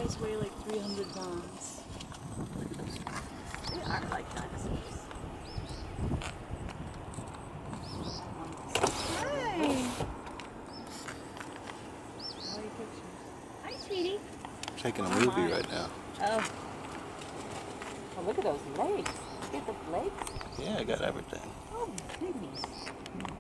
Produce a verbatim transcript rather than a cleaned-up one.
guys weigh like three hundred pounds. They are like dinosaurs. Hi. Hi, sweetie. I'm taking a movie right now. Oh. Oh, look at those legs. Look at the legs. Yeah, I got everything. Oh, goodness.